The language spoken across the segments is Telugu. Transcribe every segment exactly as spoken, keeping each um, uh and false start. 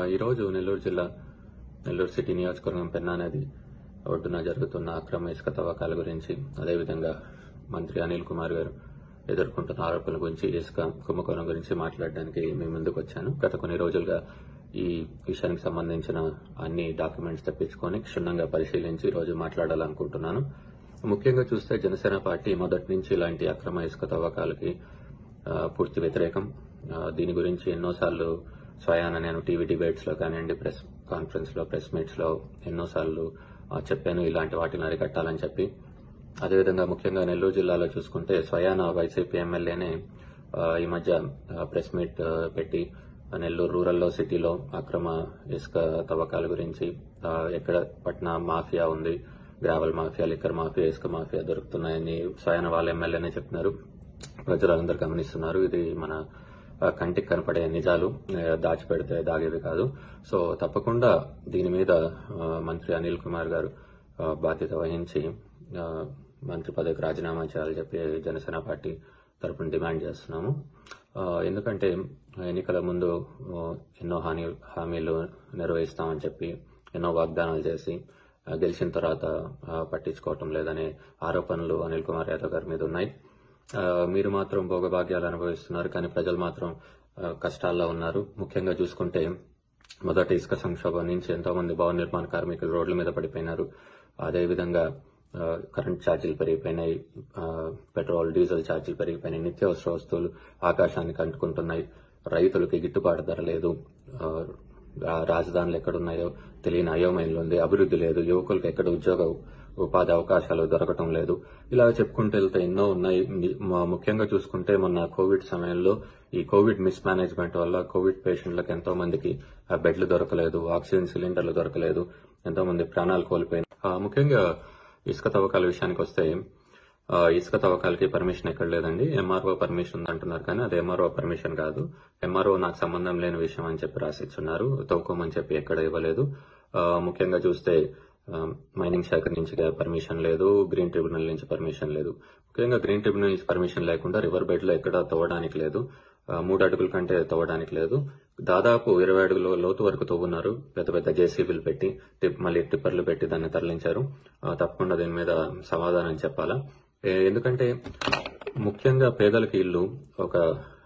ఈరోజు నెల్లూరు జిల్లా నెల్లూరు సిటీ నియోజకవర్గం పెన్నా నది ఒడ్డున జరుగుతున్న అక్రమ ఇసుక తవ్వకాల గురించి, అదేవిధంగా మంత్రి అనిల్ కుమార్ గారు ఎదుర్కొంటున్న ఆరోపణల గురించి, ఇసుక కుంభకోణం గురించి మాట్లాడడానికి మీ ముందుకు వచ్చాను. గత కొన్ని రోజులుగా ఈ విషయానికి సంబంధించిన అన్ని డాక్యుమెంట్స్ తెప్పించుకొని క్షుణ్ణంగా పరిశీలించి ఈ రోజు మాట్లాడాలనుకుంటున్నాను. ముఖ్యంగా చూస్తే జనసేన పార్టీ మొదటి నుంచి ఇలాంటి అక్రమ ఇసుక తవ్వకాలకి పూర్తి వ్యతిరేకం. దీని గురించి ఎన్నోసార్లు స్వయాన నేను టీవీ డిబేట్స్ లో కానివ్వండి, ప్రెస్ కాన్ఫరెన్స్ లో, ప్రెస్ మీట్స్ లో ఎన్నోసార్లు చెప్పాను ఇలాంటి వాటిని అరికట్టాలని చెప్పి. అదేవిధంగా ముఖ్యంగా నెల్లూరు జిల్లాలో చూసుకుంటే స్వయాన వైసీపీ ఎమ్మెల్యేనే ఈ మధ్య ప్రెస్ మీట్ పెట్టి నెల్లూరు రూరల్లో, సిటీలో అక్రమ ఇసుక తవ్వకాల గురించి, ఎక్కడ పట్న మాఫియా ఉంది, గ్రావెల్ మాఫియా, లిక్కర్ మాఫియా, ఇసుక మాఫియా దొరుకుతున్నాయని స్వయాన వాళ్ళ ఎమ్మెల్యేనే చెప్తున్నారు. ప్రజలందరూ గమనిస్తున్నారు. ఇది మన కంటికి కనపడే నిజాలు, దాచిపెడితే దాగేవి కాదు. సో తప్పకుండా దీని మీద మంత్రి అనిల్ కుమార్ గారు బాధ్యత వహించి మంత్రి పదవికి రాజీనామా చేయాలని చెప్పి జనసేన పార్టీ తరఫున డిమాండ్ చేస్తున్నాము. ఎందుకంటే ఎన్నికల ముందు ఎన్నో హామీ హామీలు నెరవేరుస్తామని చెప్పి ఎన్నో వాగ్దానాలు చేసి గెలిచిన తర్వాత పట్టించుకోవటం లేదనే ఆరోపణలు అనిల్ కుమార్ యాదవ్ గారి మీద ఉన్నాయి. మీరు మాత్రం భోగభాగ్యాలు అనుభవిస్తున్నారు, కానీ ప్రజలు మాత్రం కష్టాల్లో ఉన్నారు. ముఖ్యంగా చూసుకుంటే మొదటి ఇసుక సంక్షోభం నుంచి ఎంతో మంది భవన నిర్మాణ కార్మికులు రోడ్ల మీద పడిపోయినారు. అదేవిధంగా కరెంట్ ఛార్జీలు పెరిగిపోయినాయి, పెట్రోల్ డీజిల్ ఛార్జీలు పెరిగిపోయినాయి, నిత్యావసర వస్తువులు ఆకాశానికి అంటుకుంటున్నాయి, రైతులకి గిట్టుబాటు ధర లేదు, రాజధానులు ఎక్కడున్నాయో తెలియని అయోమయంలో ఉంది, అభివృద్ధి లేదు, యువకులకు ఎక్కడ ఉద్యోగ ఉపాధి అవకాశాలు దొరకటం లేదు. ఇలా చెప్పుకుంటూ వెళ్తే ఎన్నో ఉన్నాయి. ముఖ్యంగా చూసుకుంటే మొన్న కోవిడ్ సమయంలో ఈ కోవిడ్ మిస్ మేనేజ్మెంట్ వల్ల కోవిడ్ పేషెంట్లకు ఎంతో మందికి బెడ్లు దొరకలేదు, ఆక్సిజన్ సిలిండర్లు దొరకలేదు, ఎంతో మంది ప్రాణాలు కోల్పోయినారు. ముఖ్యంగా ఇసుక తవ్వకాల విషయానికి వస్తే ఇసుక తవ్వకాలకి పర్మిషన్ ఎక్కడ లేదండి. ఎంఆర్ఓ పర్మిషన్ ఉందంటున్నారు, కానీ అది ఎంఆర్ఓ పర్మిషన్ కాదు. ఎంఆర్ఓ నాకు సంబంధం లేని విషయం అని చెప్పి రాసిచ్చున్నారు. తవ్వుకోమని చెప్పి ఎక్కడ ఇవ్వలేదు. ముఖ్యంగా చూస్తే మైనింగ్ శాఖ నుంచి పర్మిషన్ లేదు, గ్రీన్ ట్రిబ్యునల్ నుంచి పర్మిషన్ లేదు. ముఖ్యంగా గ్రీన్ ట్రిబ్యునల్ నుంచి పర్మిషన్ లేకుండా రివర్ బెడ్ లో ఎక్కడ తవ్వడానికి లేదు, మూడు అడుగుల కంటే తవ్వడానికి లేదు. దాదాపు ఇరవై అడుగుల లోతు వరకు తవ్వున్నారు, పెద్ద పెద్ద జేసీబీలు పెట్టి, మళ్ళీ టిప్పర్లు పెట్టి దాన్ని తరలించారు. తప్పకుండా దీని మీద సమాధానం చెప్పాలా. ఎందుకంటే ముఖ్యంగా పేదలకి ఇల్లు ఒక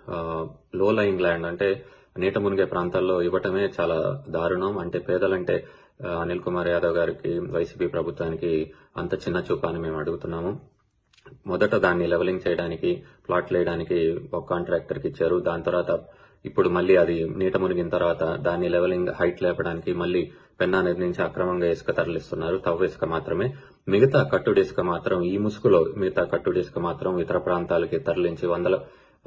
లో లయింగ్ ల్యాండ్ అంటే నీట మునిగే ప్రాంతాల్లో ఇవ్వటమే చాలా దారుణం. అంటే పేదలంటే అనిల్ కుమార్ యాదవ్ గారికి, వైసీపీ ప్రభుత్వానికి అంత చిన్న చూపు అని మేము అడుగుతున్నాము. మొదట దాన్ని లెవలింగ్ చేయడానికి, ప్లాట్లు వేయడానికి ఒక కాంట్రాక్టర్ కి ఇచ్చారు. దాని తర్వాత ఇప్పుడు మళ్ళీ అది నీట మునిగిన తర్వాత దాన్ని లెవలింగ్ హైట్ లేపడానికి మళ్ళీ పెన్నా నది నుంచి అక్రమంగా ఇసుక తరలిస్తున్నారు. తవ్వ ఇసుక మాత్రమే, మిగతా కట్టుడి ఇసుక మాత్రం ఈ ముసుగులో మిగతా కట్టుడి ఇసుక మాత్రం ఇతర ప్రాంతాలకి తరలించి వందల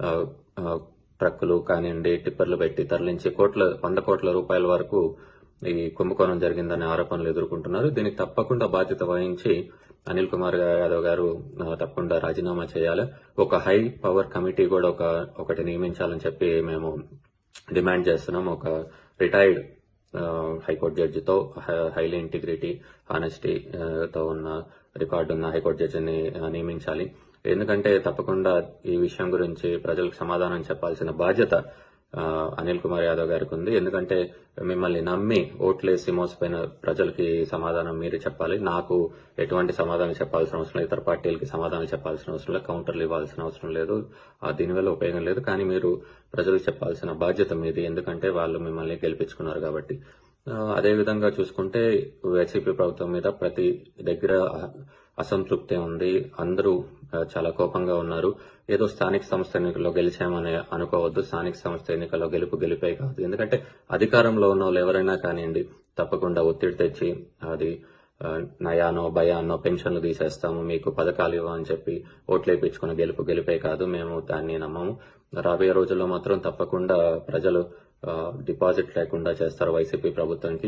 ట్రక్కులు కానివ్వండి, టిప్పర్లు పెట్టి తరలించి కోట్ల వంద కోట్ల రూపాయల వరకు ఈ కుంభకోణం జరిగిందనే ఆరోపణలు ఎదుర్కొంటున్నారు. దీనికి తప్పకుండా బాధ్యత వహించి అనిల్ కుమార్ యాదవ్ గారు తప్పకుండా రాజీనామా చేయాలి. ఒక హై పవర్ కమిటీ కూడా ఒక ఒకటి నియమించాలని చెప్పి మేము డిమాండ్ చేస్తున్నాం. ఒక రిటైర్డ్ హైకోర్టు జడ్జితో, హైలీ ఇంటిగ్రిటీ, హానెస్టీ తో ఉన్న రికార్డు ఉన్న హైకోర్టు జడ్జిని నియమించాలి. ఎందుకంటే తప్పకుండా ఈ విషయం గురించి ప్రజలకు సమాధానం చెప్పాల్సిన బాధ్యత అనిల్ కుమార్ యాదవ్ గారికి ఉంది. ఎందుకంటే మిమ్మల్ని నమ్మి ఓట్లేసి మోసపోయిన ప్రజలకి సమాధానం మీరు చెప్పాలి. నాకు ఎటువంటి సమాధానం చెప్పాల్సిన అవసరం లేదు, ఇతర పార్టీలకి సమాధానం చెప్పాల్సిన అవసరం లేదు, కౌంటర్లు ఇవ్వాల్సిన అవసరం లేదు, దీనివల్ల ఉపయోగం లేదు. కానీ మీరు ప్రజలకు చెప్పాల్సిన బాధ్యత మీది, ఎందుకంటే వాళ్ళు మిమ్మల్ని గెలిపించుకున్నారు కాబట్టి. అదేవిధంగా చూసుకుంటే వైసీపీ ప్రభుత్వం మీద ప్రతి దగ్గర అసంతృప్తి ఉంది. అందరూ చాలా కోపంగా ఉన్నారు. ఏదో స్థానిక సంస్థ ఎన్నికల్లో గెలిచామని అనుకోవద్దు. స్థానిక సంస్థ ఎన్నికల్లో గెలుపు గెలిపే కాదు. ఎందుకంటే అధికారంలో ఉన్న వాళ్ళు ఎవరైనా కానివ్వండి, తప్పకుండా ఒత్తిడి తెచ్చి అది నయానో భయానో పెన్షన్లు తీసేస్తాము, మీకు పథకాలు ఇవ్వని చెప్పి ఓట్లు వేయించుకుని గెలుపు గెలిపే కాదు. మేము దాన్ని నమ్మము. రాబోయే రోజుల్లో మాత్రం తప్పకుండా ప్రజలు డిపాజిట్ లేకుండా చేస్తారు వైసీపీ ప్రభుత్వానికి.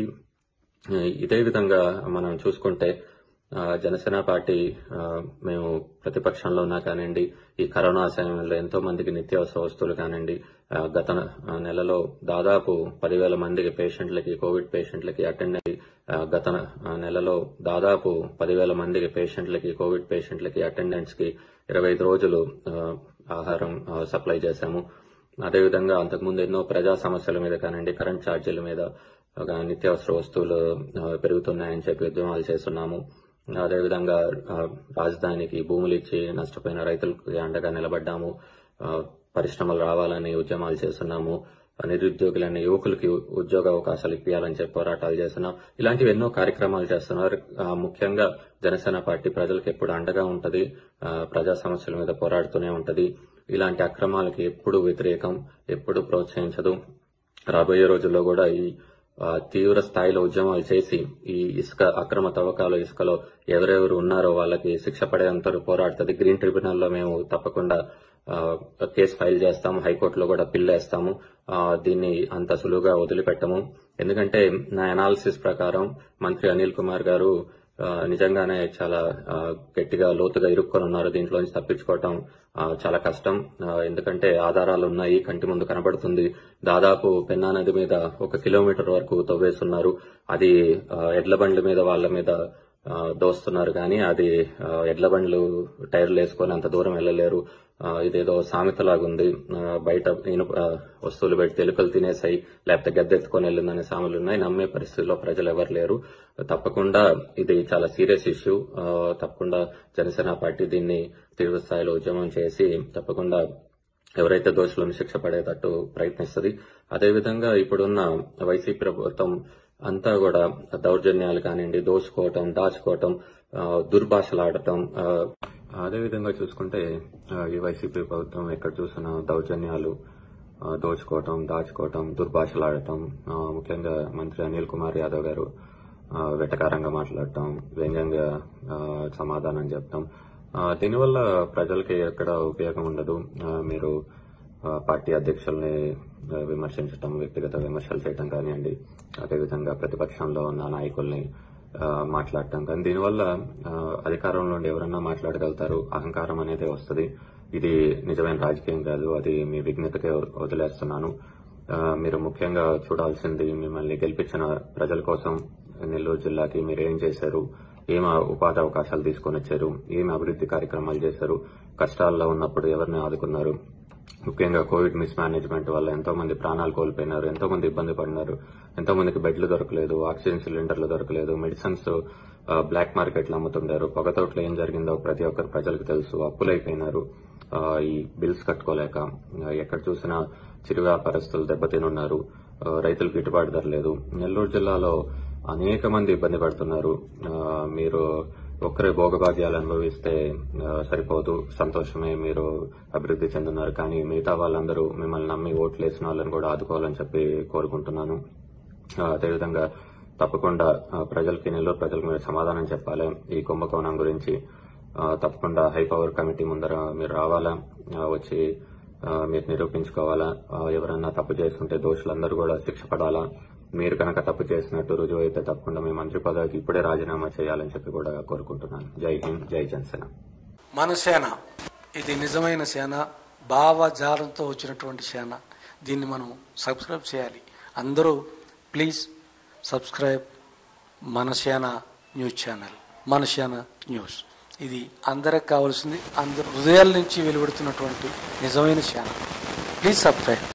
ఇదే విధంగా మనం చూసుకుంటే జనసేన పార్టీ మేము ప్రతిపక్షంలో ఉన్నా కానివ్వండి, ఈ కరోనా సమయంలో ఎంతో మందికి నిత్యావసర వస్తువులు కానివ్వండి, గత నెలలో దాదాపు పదివేల మందికి పేషెంట్లకి, కోవిడ్ పేషెంట్లకి అటెండ్ అయ్యి గత నెలలో దాదాపు పదివేల మందికి పేషెంట్లకి, కోవిడ్ పేషెంట్లకి అటెండెంట్స్ కి ఇరవై ఐదు రోజులు ఆహారం సప్లై చేశాము. అదేవిధంగా అంతకుముందు ఎన్నో ప్రజా సమస్యల మీద కానివ్వండి, కరెంట్ ఛార్జీల మీద, నిత్యావసర వస్తువులు పెరుగుతున్నాయని చెప్పి ఉద్యమాలు చేస్తున్నాము. అదేవిధంగా రాజధానికి భూములు ఇచ్చి నష్టపోయిన రైతులకు అండగా నిలబడ్డాము. పరిశ్రమలు రావాలని ఉద్యమాలు చేస్తున్నాము. నిరుద్యోగులైన యువకులకి ఉద్యోగ అవకాశాలు ఇప్పించాలని చెప్పి పోరాటాలు చేస్తున్నాం. ఇలాంటివి ఎన్నో కార్యక్రమాలు చేస్తున్నారు. ముఖ్యంగా జనసేన పార్టీ ప్రజలకు ఎప్పుడు అండగా ఉంటది, ప్రజా సమస్యల మీద పోరాడుతూనే ఉంటది. ఇలాంటి అక్రమాలకి ఎప్పుడు వ్యతిరేకం, ఎప్పుడు ప్రోత్సహించదు. రాబోయే రోజుల్లో కూడా ఈ తీవ్ర స్థాయిలో ఉద్యమాలు చేసి ఈ ఇసుక అక్రమ తవ్వకాలు, ఇసుకలో ఎవరెవరు ఉన్నారో వాళ్ళకి శిక్ష పడేంత పోరాడుతుంది. గ్రీన్ ట్రిబ్యునల్లో మేము తప్పకుండా కేసు ఫైల్ చేస్తాము. హైకోర్టులో కూడా పిల్ వేస్తాము. దీన్ని అంత సులువుగా వదిలిపెట్టము. ఎందుకంటే నా అనాలిసిస్ ప్రకారం మంత్రి అనిల్ కుమార్ గారు నిజంగానే చాలా గట్టిగా లోతుగా ఇరుక్కొని ఉన్నారు. దీంట్లోంచి తప్పించుకోవటం చాలా కష్టం. ఎందుకంటే ఆధారాలు ఉన్నాయి, కంటి ముందు కనబడుతుంది. దాదాపు పెన్నా నది మీద ఒక కిలోమీటర్ వరకు తవ్వేస్తున్నారు. అది ఎడ్ల బండ్ల మీద వాళ్ళ మీద దోస్తున్నారు కానీ అది ఎడ్ల బండ్లు టైర్లు వేసుకొని అంత దూరం వెళ్లలేరు. ఇదేదో సామెతలాగుంది, బయట ఇనుప వస్తువులు పెట్టి ఎలుకలు తినేసాయి లేకపోతే గద్దెత్తుకొని వెళ్ళిందనే సామెతలు ఉన్నాయి. నమ్మే పరిస్థితుల్లో ప్రజలు ఎవరు లేరు. తప్పకుండా ఇది చాలా సీరియస్ ఇష్యూ. తప్పకుండా జనసేన పార్టీ దీన్ని తీవ్ర స్థాయిలో ఉద్యమం చేసి తప్పకుండా ఎవరైతే దోషులను శిక్ష పడేటట్టు ప్రయత్నిస్తుంది. అదేవిధంగా ఇప్పుడున్న వైసీపీ ప్రభుత్వం అంతా కూడా దౌర్జన్యాలు కానివ్వండి, దోచుకోవటం, దాచుకోవటం, దుర్భాషలాడటం. అదేవిధంగా చూసుకుంటే ఈ వైసీపీ ప్రభుత్వం ఎక్కడ చూసినా దౌర్జన్యాలు, దోచుకోవటం, దాచుకోవటం, దుర్భాషలాడటం. ముఖ్యంగా మంత్రి అనిల్ కుమార్ యాదవ్ గారు వెటకారంగా మాట్లాడటం, వ్యంగ్యంగా సమాధానం చెప్పడం. దీనివల్ల ప్రజలకి ఎక్కడ ఉపయోగం ఉండదు. మీరు పార్టీ అధ్యక్షుల్ని విమర్శించడం, వ్యక్తిగత విమర్శలు చేయడం కానివ్వండి, అదేవిధంగా ప్రతిపక్షంలో ఉన్న నాయకుల్ని మాట్లాడటం కానీ దీనివల్ల అధికారంలో ఉండి ఎవరన్నా మాట్లాడగలుగుతారు. అహంకారం అనేది వస్తుంది. ఇది నిజమైన రాజకీయం కాదు. అది మీ విఘ్నతకే వదిలేస్తున్నాను. మీరు ముఖ్యంగా చూడాల్సింది మిమ్మల్ని గెలిపించిన ప్రజల కోసం నెల్లూరు జిల్లాకి మీరు ఏం చేశారు, ఏం ఉపాధి అవకాశాలు తీసుకొని వచ్చారు, ఏం అభివృద్ధి కార్యక్రమాలు చేశారు, కష్టాల్లో ఉన్నప్పుడు ఎవరిని ఆదుకున్నారు. ముఖ్యంగా కోవిడ్ మిస్ మేనేజ్మెంట్ వల్ల ఎంతో మంది ప్రాణాలు కోల్పోయినారు, ఎంతో మంది ఇబ్బంది పడినారు, ఎంతో మందికి బెడ్లు దొరకలేదు, ఆక్సిజన్ సిలిండర్లు దొరకలేదు, మెడిసిన్స్ బ్లాక్ మార్కెట్లు అమ్ముతుంటారు. పొగతోట్లో ఏం జరిగిందో ప్రతి ఒక్కరు ప్రజలకు తెలుసు. అప్పులైపోయినారు ఈ బిల్స్ కట్టుకోలేక. ఎక్కడ చూసినా చిరు వ్యాపారస్తులు దెబ్బతినున్నారు. రైతులకు గిట్టుబాటు ధర లేదు. నెల్లూరు జిల్లాలో అనేక మంది ఇబ్బంది పడుతున్నారు. మీరు ఒక్కరే భోగభాగ్యాలు అనుభవిస్తే సరిపోదు. సంతోషమే, మీరు అభివృద్ధి చెందున్నారు. కానీ మిగతా వాళ్ళందరూ మిమ్మల్ని నమ్మి ఓట్లు వేసిన వాళ్ళని కూడా ఆదుకోవాలని చెప్పి కోరుకుంటున్నాను. అదేవిధంగా తప్పకుండా ప్రజలకి, నెల్లూరు ప్రజలకు మీరు సమాధానం చెప్పాలి. ఈ కుంభకోణం గురించి తప్పకుండా హై పవర్ కమిటీ ముందర మీరు రావాలా, వచ్చి మీరు నిరూపించుకోవాలా. ఎవరన్నా తప్పు చేస్తుంటే దోషులందరూ కూడా శిక్ష పడాలా. మీరు కనుక తప్పు చేసినట్టు రుజువు అయితే తప్పకుండా మీ మంత్రి పదవికి ఇప్పుడే రాజీనామా చేయాలని చెప్పి కూడా కోరుకుంటున్నాను. జై హింద్, జై జనసేన. మన సేన ఇది నిజమైన సేన, భావజాలంతో వచ్చినటువంటి సేన. దీన్ని మనం సబ్స్క్రైబ్ చేయాలి. అందరూ ప్లీజ్ సబ్స్క్రైబ్ మన సేన న్యూస్ ఛానల్, మన సేన న్యూస్. ఇది అందరికి కావాల్సింది, అందరు హృదయాల నుంచి వెలువడుతున్నటువంటి నిజమైన సేన. Please subscribe.